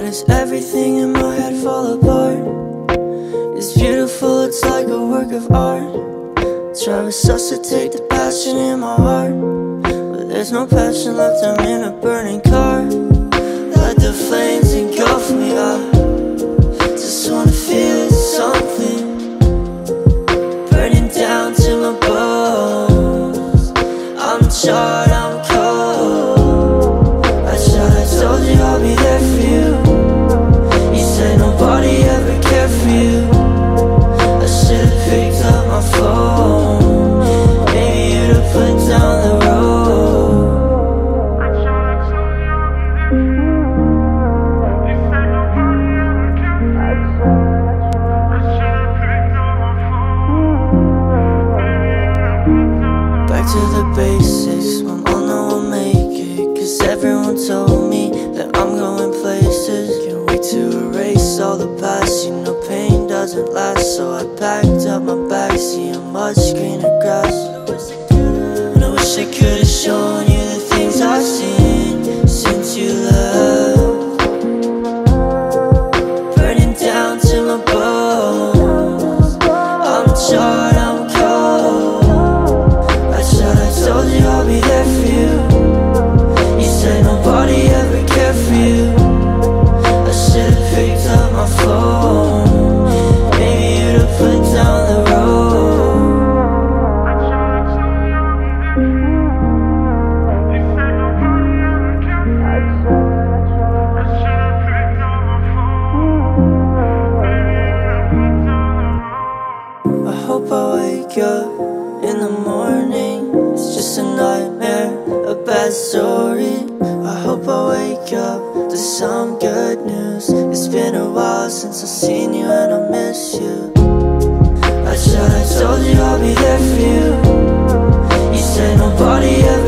does everything in my head fall apart? It's beautiful, it's like a work of art. Try to resuscitate the passion in my heart, but there's no passion left, I'm in a burning car. Let the flames engulf me, I just wanna feel something burning down to my bones. I'm charred, I'm cold. I told you I'll be there for you. You said nobody ever cared for you. I should've picked up my phone. Maybe you'd have put down the road. I tried to tell you I'll be there for you. You said nobody ever cared for you. I should've picked up my phone. Maybe you'd have put down the road. Back to the basics, I'm on no one make it. Cause everyone told me that I'm going places. Can't wait to erase all the past. You know pain doesn't last, so I packed up my bags, seeing much greener grass. And I wish I could've shown you the things I've seen since you left, burning down to my bones. I'm charred, I'm cold. I told you I'll be there for you. You said nobody ever cared for you. I should've picked up my phone. Maybe you'd have put down the road. I tried to tell you I'll be there for you. You said nobody ever cared for you. I should've picked up my phone. Maybe you'd have put down the road. I hope I wake up in the morning. It's just a nightmare, a bad story. I hope I wake up to some good news. It's been a while since I've seen you and I miss you. I told you I'll be there for you. You said nobody ever